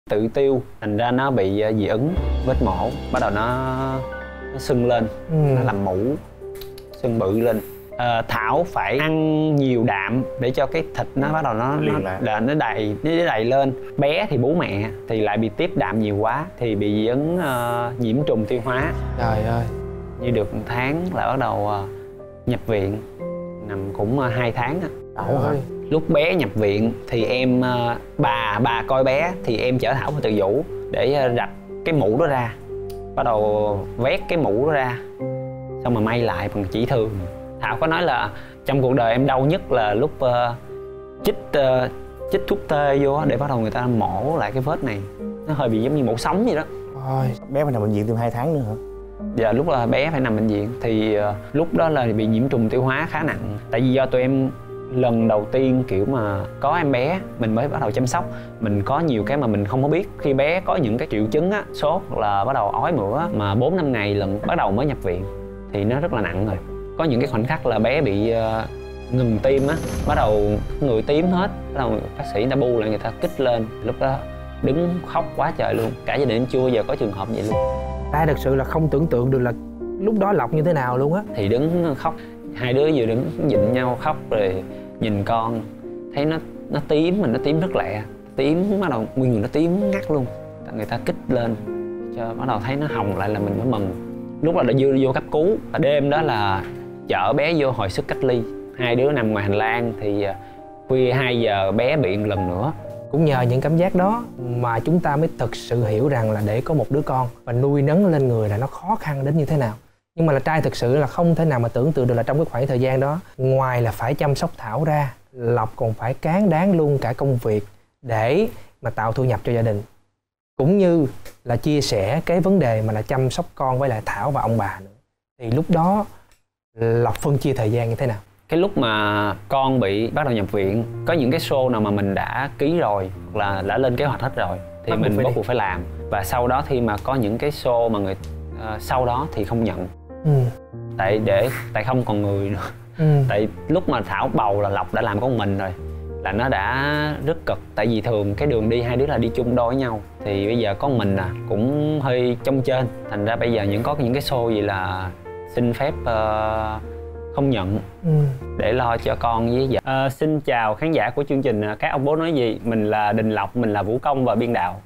tự tiêu, thành ra nó bị dị ứng, vết mổ, bắt đầu nó sưng lên, nó làm mủ, sưng bự lên. Thảo phải ăn nhiều đạm để cho cái thịt nó bắt đầu nó đầy lên. Bé thì bú mẹ thì lại bị tiếp đạm nhiều quá thì bị dị ứng, nhiễm trùng tiêu hóa. Trời ơi. Như được 1 tháng là bắt đầu nhập viện, nằm cũng 2 tháng. Trời ơi. Lúc bé nhập viện thì em bà coi bé thì em chở Thảo vào Từ Dũ để rạch cái mũ đó ra, bắt đầu vét cái mũ đó ra, xong mà may lại bằng chỉ thương. Thảo có nói là trong cuộc đời em đau nhất là lúc chích thuốc tê vô để bắt đầu người ta mổ lại cái vết này, nó hơi bị giống như mổ sống vậy đó. Ôi, bé phải nằm bệnh viện thêm 2 tháng nữa hả? Dạ, lúc là bé phải nằm bệnh viện thì lúc đó là bị nhiễm trùng tiêu hóa khá nặng. Tại vì do tụi em lần đầu tiên kiểu mà có em bé mình mới bắt đầu chăm sóc, mình có nhiều cái mà mình không có biết. Khi bé có những cái triệu chứng á, sốt là bắt đầu ói mửa mà 4-5 ngày lần bắt đầu mới nhập viện thì nó rất là nặng rồi. Có những cái khoảnh khắc là bé bị ngừng tim á, bắt đầu người tím hết, bắt đầu bác sĩ người ta bu lại, người ta kích lên, lúc đó đứng khóc quá trời luôn. Cả gia đình em chưa bao giờ có trường hợp vậy luôn. Ta thật sự là không tưởng tượng được là lúc đó Lộc như thế nào luôn á. Thì đứng khóc, hai đứa vừa đứng dịnh nhau khóc rồi nhìn con, thấy nó tím, mình nó tím rất lẹ, tím bắt đầu nguyên người nó tím ngắt luôn. Người ta kích lên cho bắt đầu thấy nó hồng lại là mình mới mừng. Lúc đó đã vô cấp cứu, đêm đó là chở bé vô hồi sức cách ly, hai đứa nằm ngoài hành lang thì khuya 2 giờ bé bị một lần nữa. Cũng nhờ những cảm giác đó mà chúng ta mới thực sự hiểu rằng là để có một đứa con và nuôi nấng lên người là nó khó khăn đến như thế nào. Nhưng mà là trai thực sự là không thể nào mà tưởng tượng được là trong cái khoảng thời gian đó, ngoài là phải chăm sóc Thảo ra, Lộc còn phải cán đáng luôn cả công việc để mà tạo thu nhập cho gia đình, cũng như là chia sẻ cái vấn đề mà là chăm sóc con với lại Thảo và ông bà nữa. Thì lúc đó Lộc phân chia thời gian như thế nào? Cái lúc mà con bị bắt đầu nhập viện, có những cái show nào mà mình đã ký rồi hoặc là đã lên kế hoạch hết rồi thì mình bắt buộc phải làm. Và sau đó khi mà có những cái show mà sau đó thì không nhận. Tại không còn người nữa. Tại lúc mà Thảo bầu là Lộc đã làm con mình rồi, là nó đã rất cực. Tại vì thường cái đường đi hai đứa là đi chung đôi với nhau, thì bây giờ có mình cũng hơi trông trên. Thành ra bây giờ có những cái show gì là xin phép không nhận để lo cho con với vợ. Xin chào khán giả của chương trình Các Ông Bố Nói Gì. Mình là Đình Lộc, mình là vũ công và biên đạo.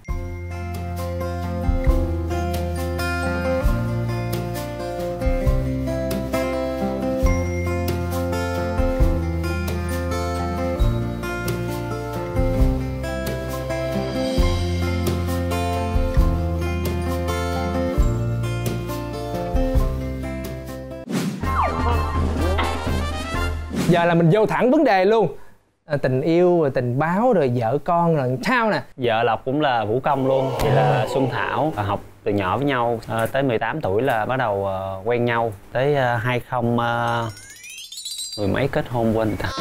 Giờ là mình vô thẳng vấn đề luôn. Tình yêu rồi tình báo rồi vợ con rồi sao nè? Vợ Lộc cũng là vũ công luôn, thì là Xuân Thảo, học từ nhỏ với nhau, tới 18 tuổi là bắt đầu quen nhau, tới 20 mười mấy kết hôn quên ta.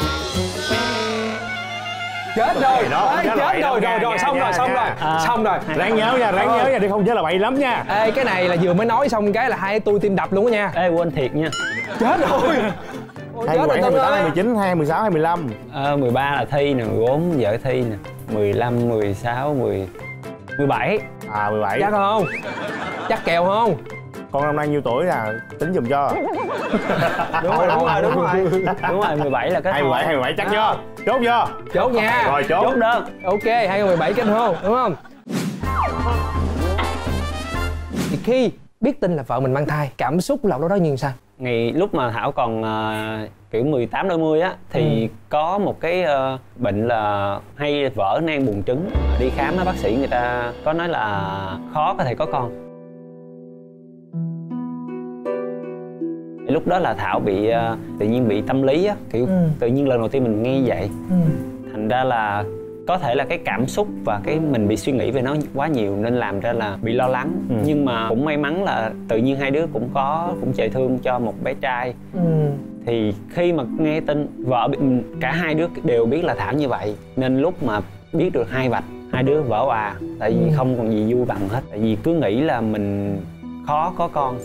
Chết rồi, chết rồi, xong rồi. Ráng nhớ nha, đi không nhớ là bậy lắm nha. Ê, cái này là vừa mới nói xong cái là hai tôi tim đập luôn á nha. Ê, quên thiệt nha. Chết rồi. 27, 28, 29, 26, 25. 13 là Thi nè, 14 vợ Thi nè, 15, 16, 17. 17. Chắc không? Chắc kèo không? Con năm nay nhiêu tuổi nè, tính giùm cho. Đúng rồi, 17 là kết hôn. 27 chắc chưa? Chốt chưa? Chốt nha. Rồi chốt đơn. Ok, 2017 kết hôn, đúng không? Thì khi biết tin là vợ mình mang thai, cảm xúc Lộc đó như sao? Ngày lúc mà Thảo còn kiểu 18 đôi mươi á thì có một cái bệnh là hay vỡ nang buồng trứng. Đi khám á, bác sĩ người ta có nói là khó có thể có con. Lúc đó là Thảo bị tự nhiên bị tâm lý á, kiểu tự nhiên lần đầu tiên mình nghe vậy. Thành ra là có thể là cái cảm xúc và cái mình bị suy nghĩ về nó quá nhiều nên làm ra là bị lo lắng. Nhưng mà cũng may mắn là tự nhiên hai đứa cũng chạy thương cho một bé trai. Thì khi mà nghe tin vợ cả hai đứa đều biết là Thảo như vậy, nên lúc mà biết được hai vạch, hai đứa vỡ òa. Tại vì không còn gì vui bằng hết. Tại vì cứ nghĩ là mình khó có con.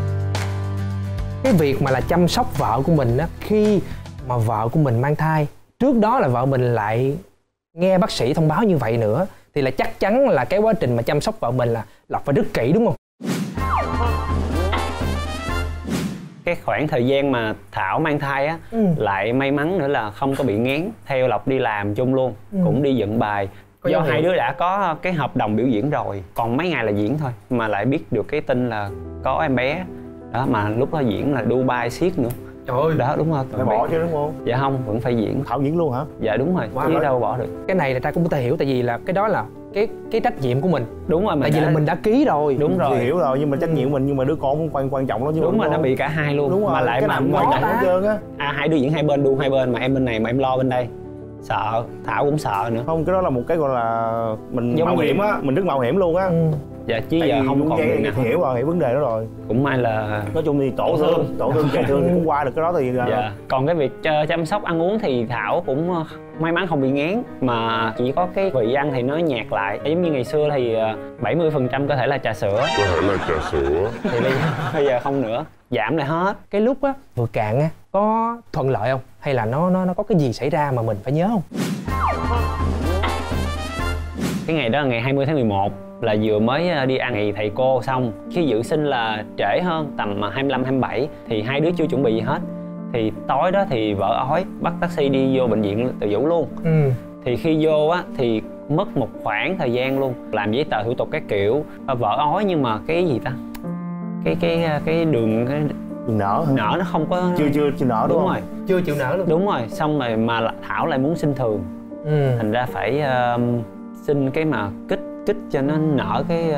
Cái việc mà là chăm sóc vợ của mình á, khi mà vợ của mình mang thai trước đó là vợ mình lại nghe bác sĩ thông báo như vậy nữa, thì là chắc chắn là cái quá trình mà chăm sóc vợ mình là phải rất kỹ, đúng không? Cái khoảng thời gian mà Thảo mang thai á, lại may mắn nữa là không có bị ngán. Theo Lộc đi làm chung luôn, cũng đi dựng bài. Do hai đứa đã có cái hợp đồng biểu diễn rồi, còn mấy ngày là diễn thôi, mà lại biết được cái tin là có em bé đó, mà lúc đó diễn là Dubai siết nữa. Trời ơi, đó đúng không? Phải bỏ chứ đúng không? Dạ không, vẫn phải diễn. Thảo diễn luôn hả? Dạ đúng rồi, chứ đâu bỏ được. cái này là trai cũng có thể hiểu, tại vì là cái đó là cái trách nhiệm của mình. Đúng rồi, tại vì là mình đã ký rồi. Đúng rồi, thì hiểu rồi, nhưng mà trách nhiệm mình, nhưng mà đứa con cũng quan trọng lắm chứ. Đúng rồi, nó bị cả hai luôn. Đúng rồi, mà lại cái mà quan trọng hết trơn á. hai đứa diễn hai bên, đu hai bên, mà em bên này mà em lo bên đây, sợ. Thảo cũng sợ nữa. Không, cái đó là một cái gọi là mình giống mạo hiểm á, mình rất mạo hiểm luôn á. Dạ chứ giờ không còn việc nào. Hiểu rồi, hiểu vấn đề đó rồi. Cũng may là nói chung thì tổn thương chạy thương thì cũng qua được cái đó thì dạ. Còn cái việc chăm sóc ăn uống thì Thảo cũng may mắn không bị ngán, mà chỉ có cái vị ăn thì nó nhạt lại. Giống như ngày xưa thì 70% có thể là trà sữa, thì bây giờ không nữa, giảm lại hết. Cái lúc á vừa cạn á có thuận lợi không, hay là nó có cái gì xảy ra mà mình phải nhớ không? Cái ngày đó là ngày 20 tháng 11, là vừa mới đi ăn ngày thầy cô xong. Khi dự sinh là trễ hơn tầm 25-27, thì hai đứa chưa chuẩn bị gì hết. Thì tối đó thì vợ ói, bắt taxi đi vô bệnh viện Từ Dũ luôn. Thì khi vô á thì mất một khoảng thời gian luôn, làm giấy tờ thủ tục các kiểu. Vợ ói nhưng mà cái gì ta, cái đường nở nó không có, chưa nở. Đúng rồi, chưa chịu nở luôn. Đúng rồi, xong rồi mà Thảo lại muốn sinh thường. Thành ra phải sinh cái mà kích cho nó nở cái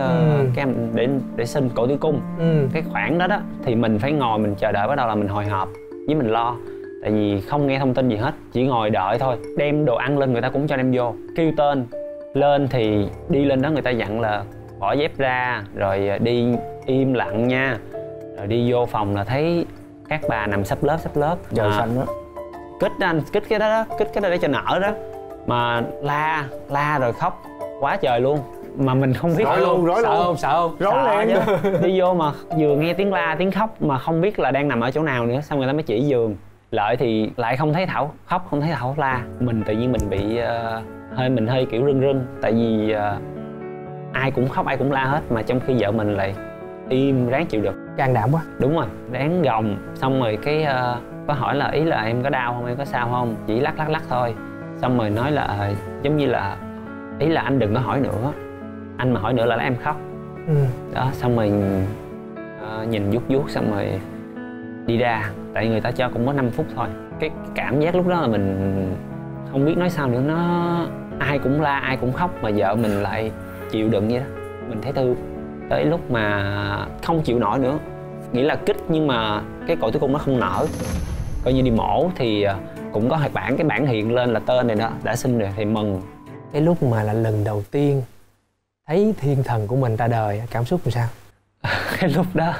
để sinh cổ tử cung. Cái khoảng đó đó thì mình phải ngồi mình chờ đợi, bắt đầu là mình hồi hộp với mình lo, tại vì không nghe thông tin gì hết, chỉ ngồi đợi thôi. Đem đồ ăn lên người ta cũng cho đem vô, kêu tên lên thì đi lên đó người ta dặn là bỏ dép ra rồi đi im lặng nha, rồi đi vô phòng là thấy các bà nằm sắp lớp trời xanh đó. Kích anh, kích cái đó, kích cái đó để cho nở đó, mà la rồi khóc quá trời luôn, mà mình không biết. Rối luôn. Sợ không? Rối lên đi vô mà vừa nghe tiếng la tiếng khóc mà không biết là đang nằm ở chỗ nào nữa, xong người ta mới chỉ giường. Lợi thì lại không thấy Thảo khóc, không thấy Thảo la. Mình tự nhiên mình bị hơi kiểu rưng, tại vì ai cũng khóc ai cũng la hết, mà trong khi vợ mình lại im ráng chịu đựng. Can đảm quá. Đúng rồi, ráng gồng. Xong rồi cái có hỏi là ý là em có đau không, em có sao không, chỉ lắc thôi. Xong rồi nói là giống như là ý là anh đừng có hỏi nữa, anh mà hỏi nữa là em khóc. Đó, xong rồi nhìn vuốt xong rồi đi ra, tại người ta cho cũng có 5 phút thôi. Cái cảm giác lúc đó là mình không biết nói sao nữa, nó ai cũng la ai cũng khóc mà vợ mình lại chịu đựng vậy đó. Mình thấy thương. Tới lúc mà không chịu nổi nữa, nghĩ là kích nhưng mà cái cổ tử cung nó không nở, coi như đi mổ thì cũng có cái bảng hiện lên là tên này đó đã sinh rồi thì mừng. Cái lúc mà là lần đầu tiên thấy thiên thần của mình ra đời, cảm xúc làm sao? Cái lúc đó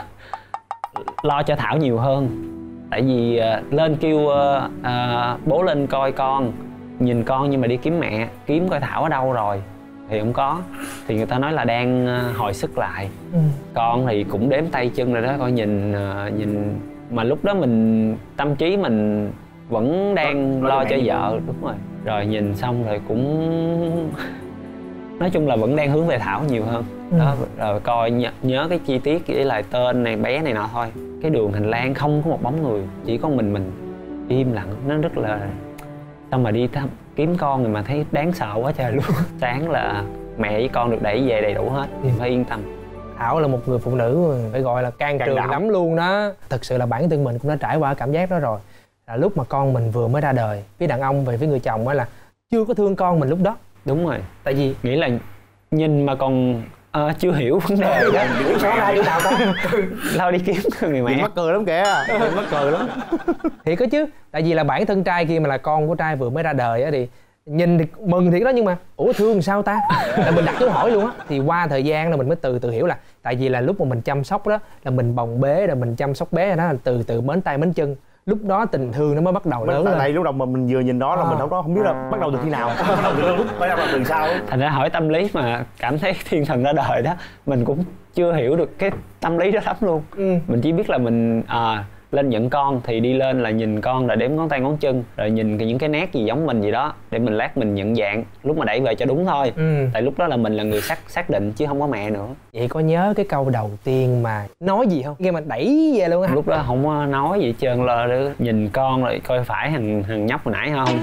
lo cho Thảo nhiều hơn, tại vì lên kêu bố lên coi con, nhìn con nhưng mà đi kiếm mẹ, kiếm coi Thảo ở đâu rồi thì không có, thì người ta nói là đang hồi sức lại. Con thì cũng đếm tay chân rồi đó, coi nhìn mà lúc đó mình tâm trí mình vẫn đang lo cho vợ. Đúng rồi, rồi nhìn xong rồi cũng nói chung là vẫn đang hướng về Thảo nhiều hơn. Đó, rồi coi nhớ cái chi tiết với lại tên này bé này nọ thôi. Cái đường hành lang không có một bóng người, chỉ có mình im lặng, nó rất là. Xong mà đi kiếm con rồi mà thấy đáng sợ quá trời luôn. Sáng là mẹ với con được đẩy về đầy đủ hết, phải yên tâm. Thảo là một người phụ nữ phải gọi là can trường lắm luôn đó. Thực sự là bản thân mình cũng đã trải qua cảm giác đó rồi. Là lúc mà con mình vừa mới ra đời, phía đàn ông về phía người chồng á là chưa có thương con mình lúc đó. Đúng rồi, tại vì nghĩ là nhìn mà còn chưa hiểu vấn đề đó. Sao ra chỗ nào ta? Lao đi kiếm người mẹ. Mắc cười lắm kìa, mắc cười lắm. Thiệt có chứ, tại vì là bản thân trai kia mà là con của trai vừa mới ra đời á thì nhìn thì mừng thiệt đó, nhưng mà ủa thương sao ta? Là mình đặt dấu hỏi luôn á. Thì qua thời gian là mình mới từ hiểu là tại vì là lúc mà mình chăm sóc đó là mình bồng bế rồi mình chăm sóc bé đó là từ mến tay mến chân, lúc đó tình thương nó mới bắt đầu lớn lên. Tại lúc đầu mà mình vừa nhìn đó là mình không biết là bắt đầu từ khi nào, bắt đầu từ lúc bắt đầu từ sau. Thành ra hỏi tâm lý mà cảm thấy thiên thần ra đời đó, mình cũng chưa hiểu được cái tâm lý đó lắm luôn. Mình chỉ biết là mình lên nhận con thì đi lên là nhìn con là đếm ngón tay ngón chân, rồi nhìn những cái nét gì giống mình gì đó để mình lát mình nhận dạng lúc mà đẩy về cho đúng thôi. Tại lúc đó là mình là người xác định chứ không có mẹ nữa. Vậy có nhớ cái câu đầu tiên mà nói gì không, khi mà đẩy về luôn á? Lúc đó không có nói gì hết trơn, là nhìn con rồi coi phải thằng nhóc hồi nãy không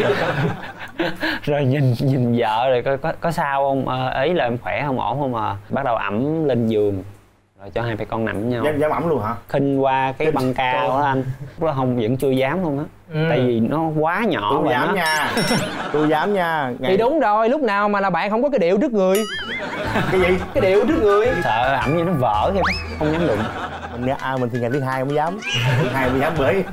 rồi nhìn vợ rồi coi có sao không, ấy là em khỏe không, ổn không à. Bắt đầu ẵm lên giường rồi cho hai mẹ con nằm với nhau. Dám ẵm luôn hả? Khinh qua cái băng cao đó anh. Lúc đó không, vẫn chưa dám luôn á. Tại vì nó quá nhỏ. Tôi dám nó... nha. Tôi dám nha. Thì đúng rồi, lúc nào mà là bạn không có cái điệu trước người. Cái gì? Cái điệu trước người. Sợ ẩm như nó vỡ vậy, không dám đụng. Mình thì ngày thứ hai mới dám. Thứ hai mới dám bới.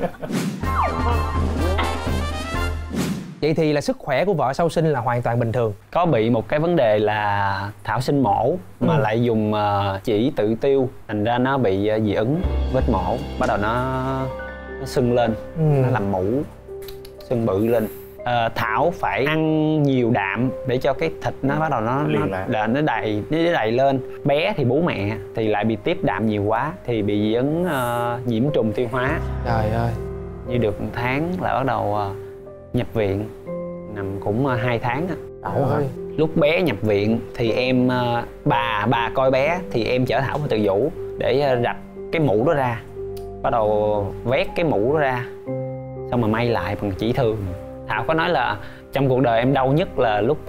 Vậy thì là sức khỏe của vợ sau sinh là hoàn toàn bình thường. Có bị một cái vấn đề là Thảo sinh mổ mà lại dùng chỉ tự tiêu, thành ra nó bị dị ứng vết mổ, bắt đầu nó sưng lên, nó làm mủ, sưng bự lên. Thảo phải ăn nhiều đạm để cho cái thịt nó bắt đầu nó đầy lên. Bé thì bú mẹ thì lại bị tiếp đạm nhiều quá thì bị dị ứng nhiễm trùng tiêu hóa. Trời ơi. Như được 1 tháng là bắt đầu nhập viện, nằm cũng 2 tháng á. Lúc bé nhập viện thì em bà coi bé thì em chở Thảo vào Từ Dũ để rạch cái mũ đó ra, bắt đầu vét cái mũ đó ra xong mà may lại bằng chỉ thường. Thảo có nói là trong cuộc đời em đau nhất là lúc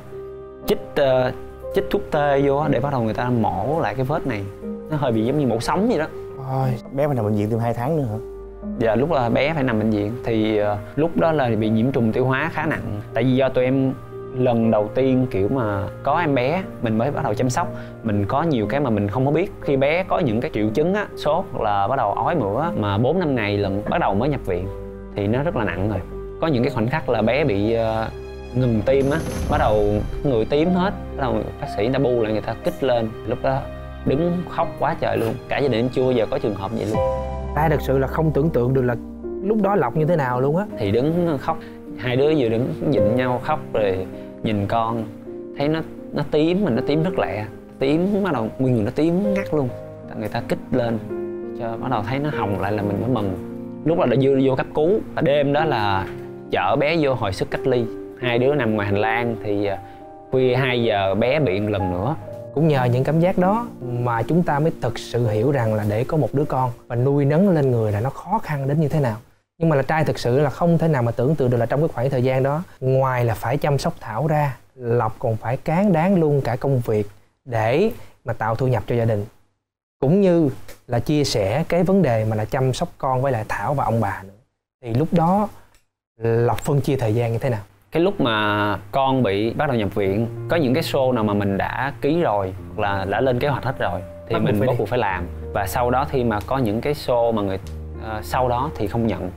chích thuốc tê vô để bắt đầu người ta mổ lại cái vết này, nó hơi bị giống như mổ sống vậy đó. Bé phải nằm bệnh viện thêm 2 tháng nữa hả? Dạ, lúc là bé phải nằm bệnh viện thì lúc đó là bị nhiễm trùng tiêu hóa khá nặng. Tại vì do tụi em lần đầu tiên kiểu mà có em bé mình mới bắt đầu chăm sóc, mình có nhiều cái mà mình không có biết. Khi bé có những cái triệu chứng á, sốt là bắt đầu ói mửa mà 4-5 ngày lần bắt đầu mới nhập viện thì nó rất là nặng rồi. Có những cái khoảnh khắc là bé bị ngừng tim á, bắt đầu người tím hết, bắt đầu bác sĩ người ta bu lại, người ta kích lên, lúc đó đứng khóc quá trời luôn. Cả gia đình em chưa bao giờ có trường hợp vậy luôn. Ta thực sự là không tưởng tượng được là lúc đó Lộc như thế nào luôn á. Thì đứng khóc, hai đứa vừa đứng dịnh nhau khóc rồi nhìn con, thấy nó tím, mình nó tím rất lẹ, tím bắt đầu nguyên người nó tím ngắt luôn. Người ta kích lên cho bắt đầu thấy nó hồng lại là mình mới mừng. Lúc là đã vô cấp cứu, đêm đó là chở bé vô hồi sức cách ly, hai đứa nằm ngoài hành lang thì khuya 2 giờ bé bị một lần nữa. Cũng nhờ những cảm giác đó mà chúng ta mới thực sự hiểu rằng là để có một đứa con và nuôi nấng lên người là nó khó khăn đến như thế nào. Nhưng mà là trai thực sự là không thể nào mà tưởng tượng được là trong cái khoảng thời gian đó, ngoài là phải chăm sóc Thảo ra, Lộc còn phải cán đáng luôn cả công việc để mà tạo thu nhập cho gia đình, cũng như là chia sẻ cái vấn đề mà là chăm sóc con với lại Thảo và ông bà nữa. Thì lúc đó Lộc phân chia thời gian như thế nào? Cái lúc mà con bị bắt đầu nhập viện, có những cái show nào mà mình đã ký rồi hoặc là đã lên kế hoạch hết rồi thì mình bắt buộc phải làm. Và sau đó khi mà có những cái show mà sau đó thì không nhận.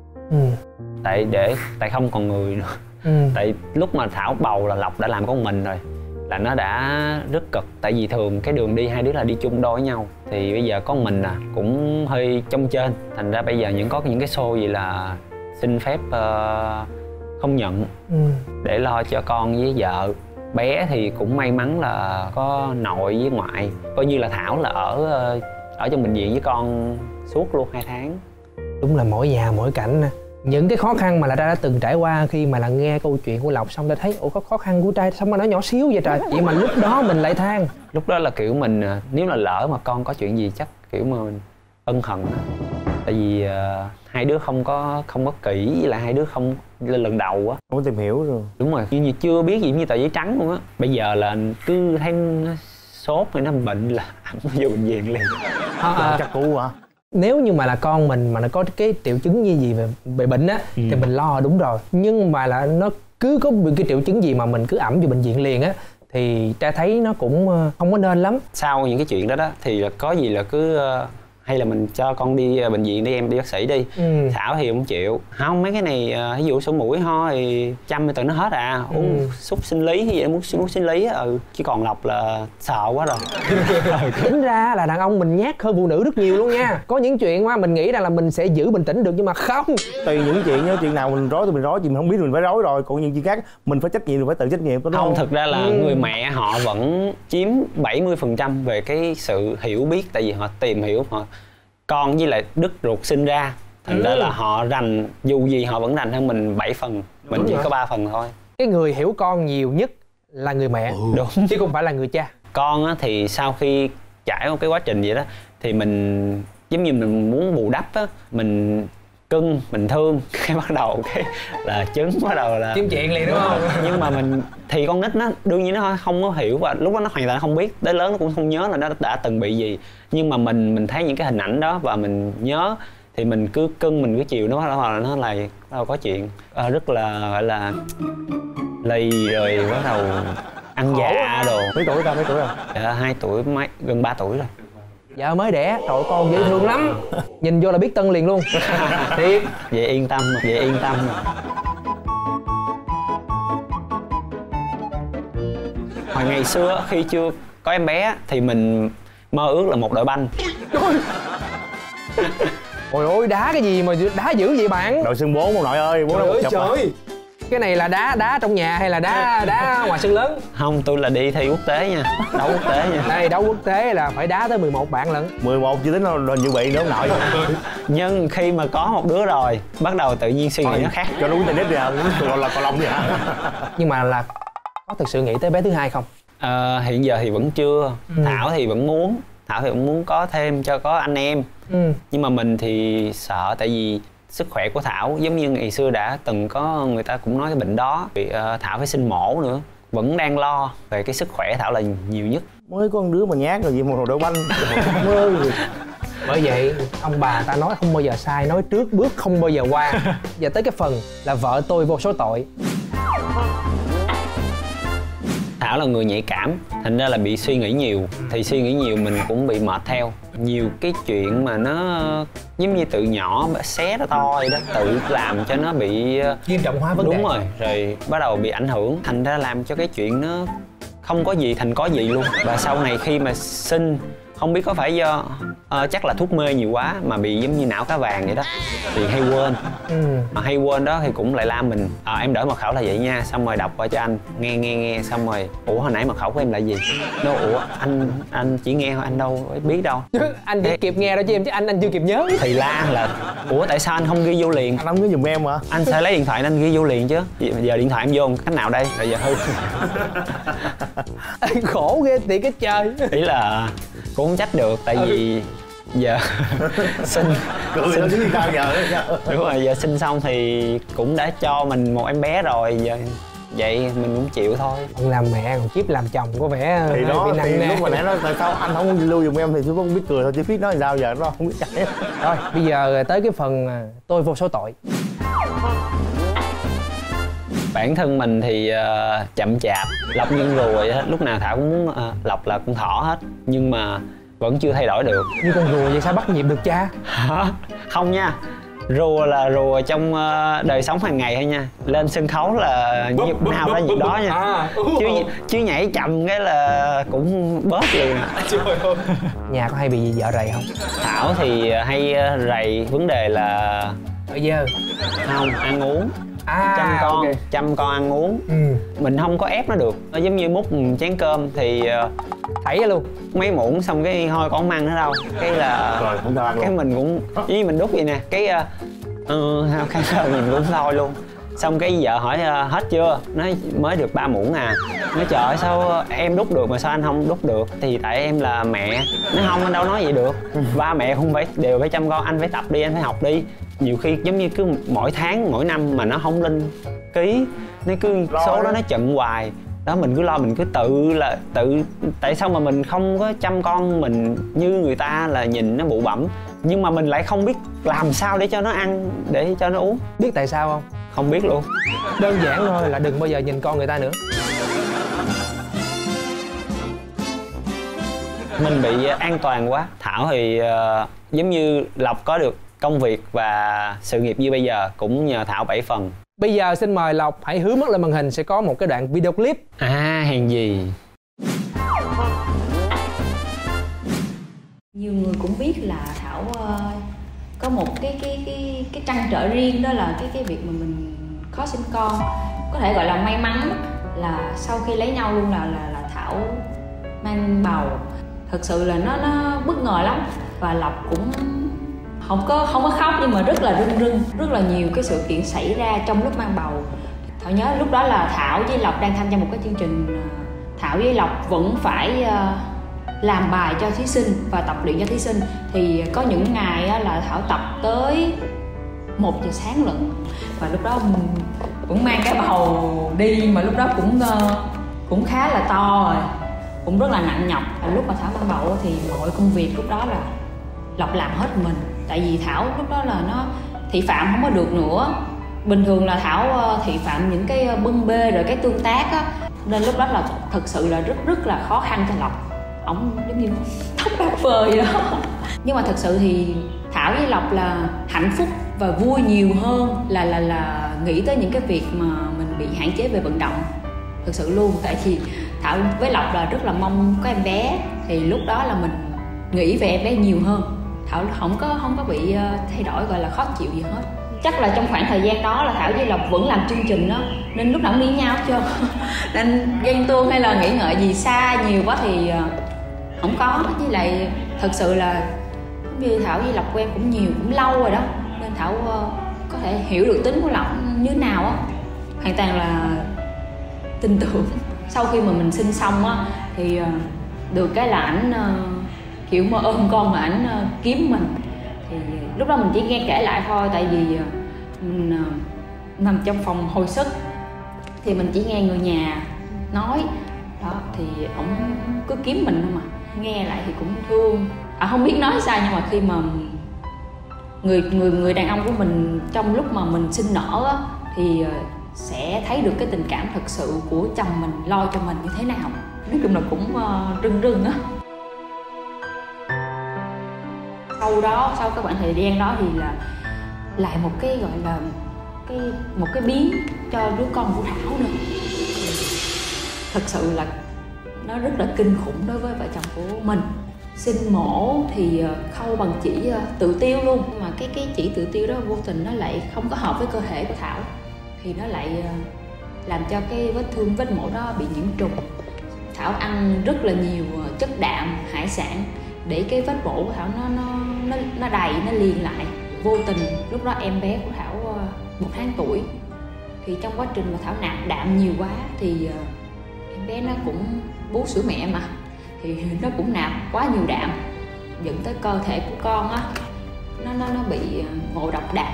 Tại không còn người nữa. Tại lúc mà Thảo bầu là Lộc đã làm con mình rồi, là nó đã rất cực. Tại vì thường cái đường đi hai đứa là đi chung đôi với nhau, thì bây giờ con mình cũng hơi trông trên, thành ra bây giờ có những cái show gì là xin phép không nhận để lo cho con với vợ. Bé thì cũng may mắn là có nội với ngoại, coi như là Thảo là ở trong bệnh viện với con suốt luôn 2 tháng. Đúng là mỗi nhà mỗi cảnh. Những cái khó khăn mà là ta đã từng trải qua khi mà là nghe câu chuyện của Lộc xong ta thấy ủa, có khó khăn của trai sao mà nó nhỏ xíu vậy trời. Vậy mà lúc đó mình lại than. Lúc đó là kiểu mình nếu là lỡ mà con có chuyện gì chắc kiểu mà mình ân hận. Tại vì hai đứa không có kỹ, với lại hai đứa không lên lần đầu á, không có tìm hiểu rồi. Đúng rồi, như chưa biết gì như tờ giấy trắng luôn á. Bây giờ là cứ thấy nó sốt hay nó bệnh là vô bệnh viện liền. Chắc cú hả? Nếu như mà là con mình mà nó có cái triệu chứng như gì về bệnh á thì mình lo đúng rồi. Nhưng mà là nó cứ có cái triệu chứng gì mà mình cứ ẵm vô bệnh viện liền á thì ta thấy nó cũng không có nên lắm. Sau những cái chuyện đó thì là có gì là cứ hay là mình cho con đi bệnh viện đi, em đi bác sĩ đi. Thảo thì không chịu. Không, mấy cái này ví dụ sổ mũi ho thì chăm từ nó hết uống xúc sinh lý hay gì muốn sinh lý chứ còn Lộc là sợ quá rồi. Tính ra là đàn ông mình nhát hơn phụ nữ rất nhiều luôn nha. Có những chuyện mà mình nghĩ rằng là mình sẽ giữ bình tĩnh được nhưng mà không. Tùy những chuyện nhá, chuyện nào mình rối thì mình rối, chuyện mình không biết mình phải rối rồi. Còn những chuyện khác mình phải trách nhiệm, mình phải tự trách nhiệm. Không, thực ra là người mẹ họ vẫn chiếm 70% về cái sự hiểu biết. Tại vì họ tìm hiểu, họ con với lại đứt ruột sinh ra, thành ra là họ rành, dù gì họ vẫn rành hơn mình 7 phần, mình chỉ có 3 phần thôi. Cái người hiểu con nhiều nhất là người mẹ. Đúng, chứ không phải là người cha. Con á, thì sau khi trải một cái quá trình vậy đó thì mình giống như mình muốn bù đắp á, mình cưng, mình thương, cái bắt đầu cái là trứng bắt đầu là Kiếm chuyện liền đúng không? Nhưng mà mình thì con nít nó đương nhiên nó không có hiểu và lúc đó nó hoàn toàn không biết, tới lớn nó cũng không nhớ là nó đã từng bị gì, nhưng mà mình thấy những cái hình ảnh đó và mình nhớ thì mình cứ cưng, mình cứ chiều nó, là nó là bắt đầu có chuyện rất là gọi là lì, rồi bắt đầu ăn dạ đồ. Mấy tuổi ta, mấy tuổi rồi? Dạ 2 tuổi mấy, gần 3 tuổi rồi. Vợ mới đẻ, trời con dễ thương lắm. Nhìn vô là biết Tân liền luôn. Thiệt. Vậy yên tâm, vậy yên tâm. Hồi ngày xưa khi chưa có em bé thì mình mơ ước là một đội banh. Ôi ôi, đá cái gì mà đá dữ vậy bạn? Đội sân 4 ông nội ơi, 4 Trời ơi chập trời. Cái này là đá trong nhà hay là đá ngoài sân lớn? Không, tôi là đi thi quốc tế nha, đấu quốc tế nha. Đây, đấu quốc tế là phải đá tới 11 bạn lận. 11 chưa tính đâu dự bị nữa ông nội. Nhưng khi mà có một đứa rồi, bắt đầu tự nhiên suy nghĩ nó khác. Cho nó uống tennis ra, còn là cầu lông vậy hả? Nhưng mà là có thực sự nghĩ tới bé thứ hai không? Hiện giờ thì vẫn chưa. Thảo thì vẫn muốn có thêm cho có anh em. Nhưng mà mình thì sợ, tại vì sức khỏe của Thảo giống như ngày xưa đã từng có người ta cũng nói cái bệnh đó, bị Thảo phải sinh mổ nữa, vẫn đang lo về cái sức khỏe Thảo là nhiều nhất. Mới có con đứa mà nhát rồi gì một đội banh mơ gì. Bởi vậy ông bà ta nói không bao giờ sai, nói trước bước không bao giờ qua. Giờ tới cái phần là vợ tôi vô số tội. Thảo là người nhạy cảm, thành ra là bị suy nghĩ nhiều, thì suy nghĩ nhiều mình cũng bị mệt theo. Nhiều cái chuyện mà nó giống như từ nhỏ xé nó to vậy đó, tự làm cho nó bị nghiêm trọng hóa vấn đề. Đúng rồi bắt đầu bị ảnh hưởng, thành ra làm cho cái chuyện nó không có gì thành có gì luôn. Và sau này khi mà sinh, không biết có phải do chắc là thuốc mê nhiều quá mà bị giống như não cá vàng vậy đó, thì hay quên. Hay quên đó thì cũng lại la mình, em đổi mật khẩu là vậy nha, xong rồi đọc qua cho anh nghe xong rồi ủa hồi nãy mật khẩu của em là gì, nó ủa anh chỉ nghe thôi, anh đâu biết đâu. Chứ anh chỉ kịp nghe đâu chứ em, chứ anh chưa kịp nhớ. Thì la là ủa tại sao anh không ghi vô liền, anh không có giùm em mà, anh sẽ lấy điện thoại anh ghi vô liền chứ, giờ điện thoại em vô cách nào đây, là giờ hư. Khổ ghê thiệt cái trời. Ý là cũng không trách được, tại vì giờ sinh cao giờ đúng rồi, giờ sinh xong thì cũng đã cho mình một em bé rồi, giờ vậy mình cũng chịu thôi. Còn làm mẹ còn Chip làm chồng có vẻ thì đó bị nặng thì nề. lúc mà nãy nói tại sao anh không lưu giùm em thì tôi cũng biết cười thôi, chứ biết nói sao giờ nó không biết chạy. Rồi bây giờ tới cái phần tôi vô số tội. Bản thân mình thì chậm chạp, lọc nhân rùa vậy đó. Lúc nào Thảo cũng muốn lọc là con thỏ hết, nhưng mà vẫn chưa thay đổi được. Như con rùa vậy sao bắt nhịp được cha? Hả? Không nha, rùa là rùa trong đời sống hàng ngày thôi nha, lên sân khấu là nhịp nào ra nhịp đó nha. Chứ nhảy chậm cái là cũng bớt liền. Nhà có hay bị vợ rầy không? Thảo thì hay rầy, vấn đề là Ở dơ không ăn uống. Chăm con ăn uống. Mình không có ép nó được, nó giống như múc chén cơm thì thảy ra luôn mấy muỗng xong cái thôi con không ăn nữa đâu, cái là rồi không ăn cái luôn. mình cũng với mình đút vậy nè, cái mình cũng thôi luôn. Xong cái vợ hỏi hết chưa, nói mới được 3 muỗng à. Nói trời ơi sao em đút được mà sao anh không đút được, thì tại em là mẹ. Nói không, anh đâu nói vậy được, ba mẹ không phải đều phải chăm con, anh phải tập đi, anh phải học đi. Nhiều khi giống như cứ mỗi tháng mỗi năm mà nó không lên ký, nó cứ số đó nó chậm hoài đó, mình cứ lo, mình cứ tự tại sao mà mình không có chăm con mình như người ta là nhìn nó bụ bẫm, nhưng mà mình lại không biết làm sao để cho nó ăn, để cho nó uống. Biết tại sao không? Không biết luôn. Đơn giản thôi là đừng bao giờ nhìn con người ta nữa. Mình bị an toàn quá. Thảo thì giống như Lộc có được công việc và sự nghiệp như bây giờ cũng nhờ Thảo 7 phần. Bây giờ xin mời Lộc hãy hướng mắt lên màn hình, sẽ có một cái đoạn video clip. Hèn gì. Nhiều người cũng biết là Thảo có một cái trăn trở riêng, đó là cái việc mà mình khó sinh con. Có thể gọi là may mắn là sau khi lấy nhau luôn là Thảo mang bầu. Thật sự là nó bất ngờ lắm, và Lộc cũng không có khóc nhưng mà rất là rưng rưng. Rất là nhiều cái sự kiện xảy ra trong lúc mang bầu. Thảo nhớ lúc đó là Thảo với Lộc đang tham gia một cái chương trình, Thảo với Lộc vẫn phải làm bài cho thí sinh và tập luyện cho thí sinh. Thì có những ngày là Thảo tập tới 1 giờ sáng lận, và lúc đó cũng mang cái bầu đi, mà lúc đó cũng khá là to rồi, cũng rất là nặng nhọc. Và lúc mà Thảo mang bầu thì mọi công việc lúc đó là Lộc làm hết mình, tại vì Thảo lúc đó là nó thị phạm không có được nữa. Bình thường là Thảo thị phạm những cái bưng bê rồi cái tương tác á, nên lúc đó là thật sự là rất là khó khăn cho Lộc. Ổng giống như tóc bạc phơi đó. Nhưng mà thật sự thì Thảo với Lộc là hạnh phúc và vui nhiều hơn là nghĩ tới những cái việc mà mình bị hạn chế về vận động. Thực sự luôn, tại vì Thảo với Lộc là rất là mong có em bé, thì lúc đó là mình nghĩ về em bé nhiều hơn. Thảo không có bị thay đổi gọi là khó chịu gì hết. Chắc là trong khoảng thời gian đó là Thảo với Lộc vẫn làm chương trình đó, nên lúc nào cũng đi nhau hết trơn. Nên ghen tuông hay là nghĩ ngợi gì xa nhiều quá thì không có. Với lại thật sự là như Thảo với Lộc quen cũng nhiều, cũng lâu rồi đó, nên Thảo có thể hiểu được tính của Lộc như thế nào á. Hoàn toàn là tin tưởng. Sau khi mà mình sinh xong á thì được cái là ảnh kiểu mà ôm con mà ảnh kiếm mình, thì lúc đó mình chỉ nghe kể lại thôi, tại vì mình nằm trong phòng hồi sức thì mình chỉ nghe người nhà nói đó, thì ổng cứ kiếm mình thôi mà nghe lại thì cũng thương. Không biết nói sao, nhưng mà khi mà người đàn ông của mình trong lúc mà mình sinh nở á, thì sẽ thấy được cái tình cảm thật sự của chồng mình lo cho mình như thế nào. Nói chung là cũng rưng rưng á. Sau cái khoảng thời gian đó thì là lại một cái gọi là một cái biến cho đứa con của Thảo nữa. Thật sự là nó rất là kinh khủng đối với vợ chồng của mình. Sinh mổ thì khâu bằng chỉ tự tiêu luôn, mà cái chỉ tự tiêu đó vô tình nó lại không có hợp với cơ thể của Thảo, thì nó lại làm cho cái vết mổ đó bị nhiễm trùng. Thảo ăn rất là nhiều chất đạm, hải sản để cái vết mổ của Thảo nó đầy, nó liền lại. Vô tình lúc đó em bé của Thảo 1 tháng tuổi, thì trong quá trình mà Thảo nạp đạm nhiều quá thì em bé nó cũng bú sữa mẹ mà, thì nó cũng nạp quá nhiều đạm, dẫn tới cơ thể của con á nó bị ngộ độc đạm.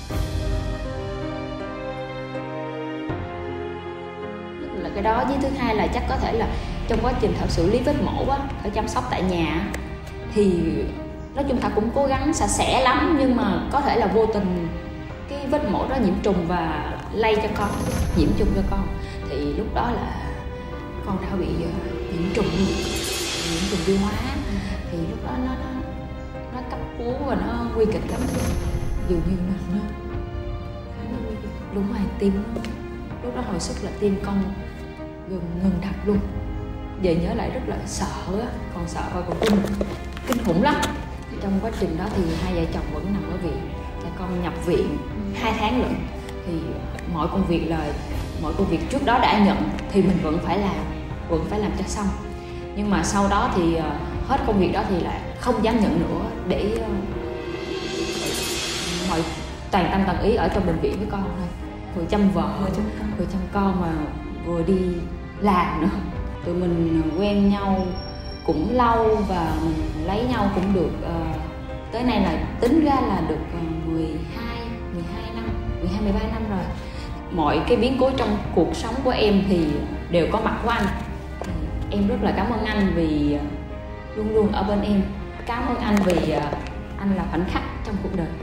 Là cái đó, với thứ hai là chắc có thể là trong quá trình Thảo xử lý vết mổ á, Thảo chăm sóc tại nhà thì nói chung Thảo cũng cố gắng sạch sẽ lắm, nhưng mà có thể là vô tình cái vết mổ đó nhiễm trùng và lây cho con, nhiễm trùng cho con, thì lúc đó là con Thảo bị nhiễm trùng luôn, nhiễm trùng tiêu hóa. Thì lúc đó nó cấp cứu và nó nguy kịch lắm, dường như nó nguy kịch. Đúng rồi, tim nó lúc đó hồi sức là tim con gần ngừng đập luôn. Giờ nhớ lại rất là sợ á, còn sợ và còn kinh khủng lắm. Trong quá trình đó thì hai vợ chồng vẫn nằm ở viện, cha con nhập viện 2 tháng lận. Thì mọi công việc trước đó đã nhận thì mình vẫn phải làm cho xong. Nhưng mà sau đó thì hết công việc đó thì lại không dám nhận nữa, để mọi toàn tâm toàn ý ở trong bệnh viện với con thôi, vừa chăm vợ, vừa chăm con mà vừa đi làm nữa. Tụi mình quen nhau cũng lâu và mình lấy nhau cũng được tới nay là tính ra là được 13 năm rồi. Mọi cái biến cố trong cuộc sống của em thì đều có mặt của anh. Em rất là cảm ơn anh vì luôn luôn ở bên em. Cảm ơn anh vì anh là khoảnh khắc trong cuộc đời.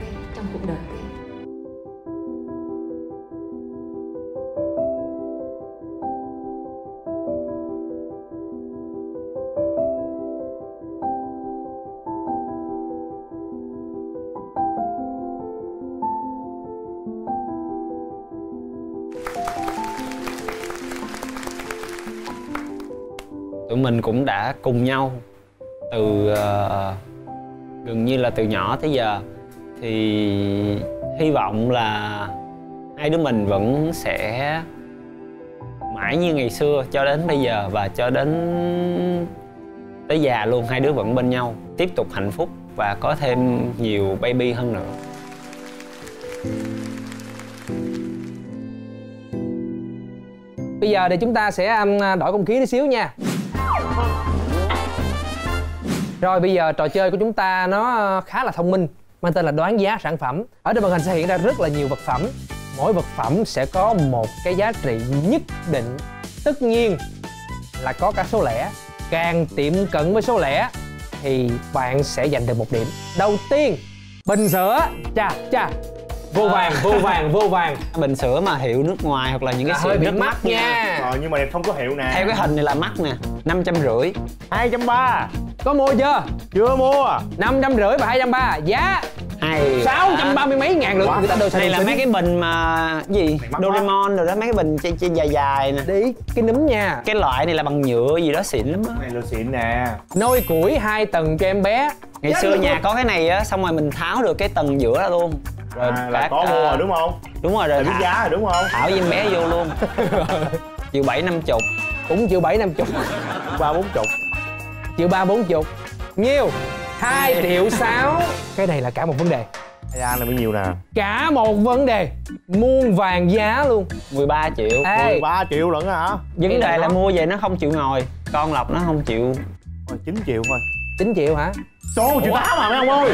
Tụi mình cũng đã cùng nhau từ gần như là từ nhỏ tới giờ, thì hy vọng là hai đứa mình vẫn sẽ mãi như ngày xưa cho đến bây giờ, và cho đến tới già luôn hai đứa vẫn bên nhau, tiếp tục hạnh phúc và có thêm nhiều baby hơn nữa. Bây giờ thì chúng ta sẽ đổi không khí tí xíu nha. Rồi bây giờ trò chơi của chúng ta nó khá là thông minh, mang tên là đoán giá sản phẩm. Ở trên màn hình sẽ hiện ra rất là nhiều vật phẩm. Mỗi vật phẩm sẽ có một cái giá trị nhất định. Tất nhiên là có cả số lẻ. Càng tiệm cận với số lẻ thì bạn sẽ giành được 1 điểm. Đầu tiên, bình sữa. Chà vô vàng, vô vàng, vô vàng. Bình sữa mà hiệu nước ngoài hoặc là những cái hơi xịn bị rất mắc nha. Rồi nhưng mà không có hiệu nè. Theo cái hình này là mắc nè, 550. 230. Có mua chưa? Chưa mua. 550 và 230. Giá Hay 630 mấy ngàn lượng. Người ta đồ đây là mấy cái bình mà gì Doraemon rồi đó, mấy cái bình trên dài dài nè. đi cái núm nha. Cái loại này là bằng nhựa gì đó xịn lắm á. Này là xịn nè. Nôi củi 2 tầng cho em bé. Ngày xưa nhà có cái này á, xong rồi mình tháo được cái tầng giữa ra luôn. Rồi là có mua rồi đúng không? Đúng rồi, rồi biết giá rồi đúng không? thảo với em bé vô luôn. Triệu 750. Cũng triệu 750. 340. Triệu 340. Nhiêu? 2 triệu 6. Cái này là cả một vấn đề. Ra là bao nhiêu nè? Cả một vấn đề. Muôn vàng giá luôn. 13 triệu. Ê, 13 triệu lận hả? Vấn đề là mua về nó không chịu ngồi. Con Lộc nó không chịu. 9 triệu thôi. 9 triệu hả? Số 1,8 triệu mà mấy ông ơi.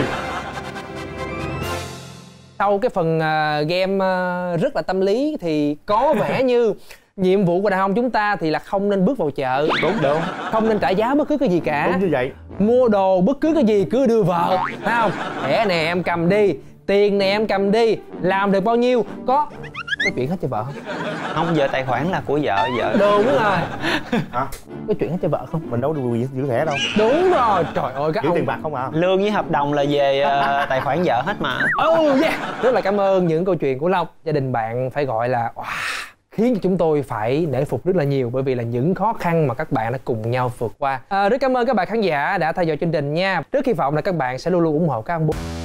Sau cái phần game rất là tâm lý thì có vẻ như nhiệm vụ của đàn ông chúng ta thì là không nên bước vào chợ. Đúng. Không nên trả giá bất cứ cái gì cả. Đúng như vậy. Mua đồ bất cứ cái gì cứ đưa vợ, phải không? Thẻ này em cầm đi, tiền này em cầm đi, làm được bao nhiêu có chuyển hết cho vợ không? Không, giờ tài khoản là của vợ. Đúng rồi. Hả? Có chuyển hết cho vợ không? Mình đâu có quyền giữ thẻ đâu. Đúng rồi. Trời ơi các giữ ông tiền bạc không à? Lương với hợp đồng là về tài khoản vợ hết mà. Oh yeah. Rất là cảm ơn những câu chuyện của Long. Gia đình bạn phải gọi là wow, khiến cho chúng tôi phải nể phục rất là nhiều, bởi vì là những khó khăn mà các bạn đã cùng nhau vượt qua. Rất cảm ơn các bạn khán giả đã theo dõi chương trình nha. Rất hy vọng là các bạn sẽ luôn luôn ủng hộ các ông bố.